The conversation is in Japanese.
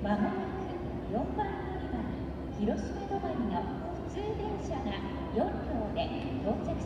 まもなく4番乗り場に広島止まりの普通電車が4両で到着